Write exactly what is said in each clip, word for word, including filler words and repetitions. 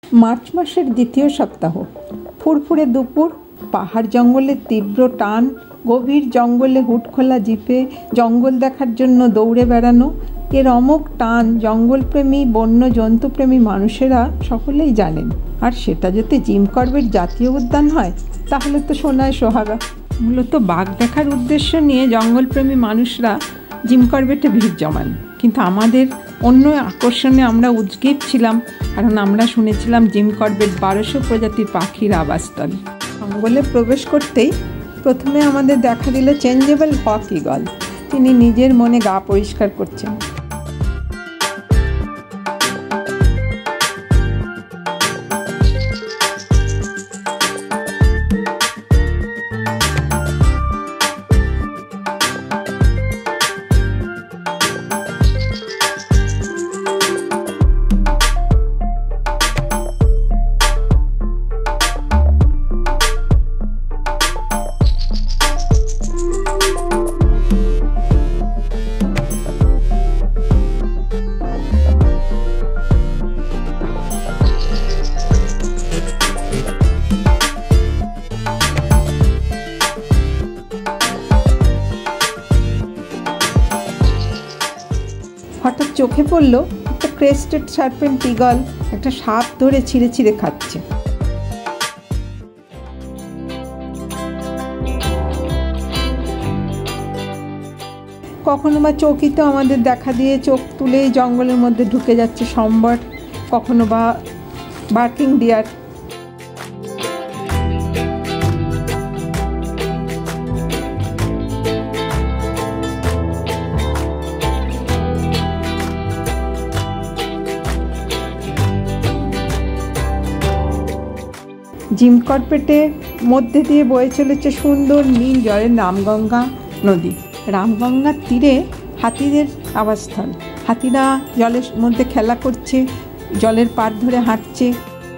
March মাসের দ্বিতীয় সপ্তাহ। ফুরফুরে দুপুর, পাহাড় জঙ্গলের তীব্র টান, গভীর জঙ্গলে হুটখোলা জিপে জঙ্গল দেখার জন্য দৌড়ে বেড়ানো, এর অমোঘ টান জঙ্গলপ্রেমী বন্য জন্তুপ্রেমী মানুষেরা সকলেই জানেন। আর সেটা যদি জিম করবেট জাতীয় উদ্যান হয় তাহলে তো সোনায় সোহাগা। মূলত বাঘ দেখার উদ্দেশ্য নিয়ে জঙ্গলপ্রেমী মানুষরা জিম করবেটে ভিড় জমান, কিন্তু আমাদের অন্য আকর্ষণে আমরা উদ্গ্রীব ছিলাম, কারণ আমরা শুনেছিলাম জিম করবেট বারোশো প্রজাতির পাখির আবাসস্থল। জঙ্গলে প্রবেশ করতেই প্রথমে আমাদের দেখা দিল চেঞ্জেবল হক ঈগল। তিনি নিজের মনে গা পরিষ্কার করছেন। হঠাৎ চোখে পড়ল একটা ক্রেস্টেড সার্পেন্ট ঈগল একটা সাপ ধরে ছিঁড়ে ছিঁড়ে খাচ্ছে। কখনো বা চৌকিতে আমাদের দেখা দিয়ে চোখ তুলেই জঙ্গলের মধ্যে ঢুকে যাচ্ছে সম্বর, কখনো বা বার্কিং ডিয়ার। জিম করবেটে মধ্যে দিয়ে বয়ে চলেছে সুন্দর নীল জলের রামগঙ্গা নদী। রামগঙ্গার তীরে হাতিদের আবাসস্থল। হাতিরা জলের মধ্যে খেলা করছে, জলের পাড় ধরে হাঁটছে।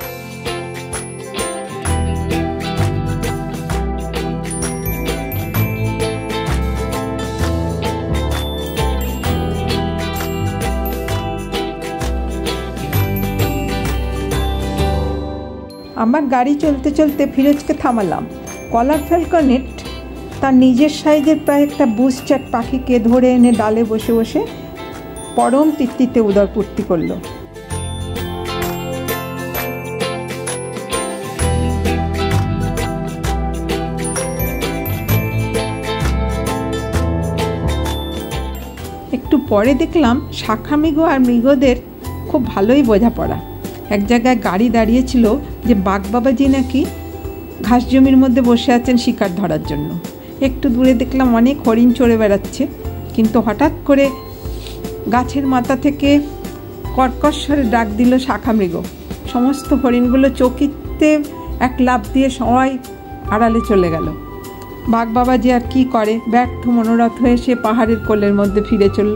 আমার গাড়ি চলতে চলতে ফিরোজকে থামালাম। কলার ফ্যালকনেট তার নিজের সাইজের প্রায় একটা বুশচাট পাখিকে ধরে এনে ডালে বসে বসে পরম তৃপ্তিতে উদরপূর্তি করলো। একটু পরে দেখলাম শাখা মৃগ আর মৃগদের খুব ভালোই বোঝাপড়া। এক জায়গায় গাড়ি দাঁড়িয়েছিল যে বাঘ বাবাজি নাকি ঘাস জমির মধ্যে বসে আছেন শিকার ধরার জন্য। একটু দূরে দেখলাম অনেক হরিণ চড়ে বেড়াচ্ছে, কিন্তু হঠাৎ করে গাছের মাথা থেকে কর্কশ্বরে ডাক দিল শাখা মৃগ। সমস্ত হরিণগুলো চকিতে এক লাফ দিয়ে সবাই আড়ালে চলে গেল। বাঘ বাবাজি আর কি করে, ব্যর্থ মনোরথ হয়ে সে পাহাড়ের কোলের মধ্যে ফিরে চলল।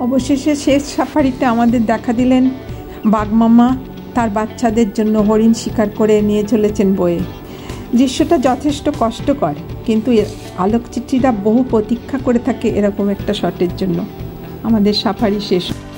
অবশেষে শেষ সাফারিতে আমাদের দেখা দিলেন বাঘমামা তার বাচ্চাদের জন্য হরিণ শিকার করে নিয়ে চলেছেন বয়ে। দৃশ্যটা যথেষ্ট কষ্টকর, কিন্তু আলোকচিত্রীরা বহু প্রতীক্ষা করে থাকে এরকম একটা শটের জন্য। আমাদের সাফারি শেষ।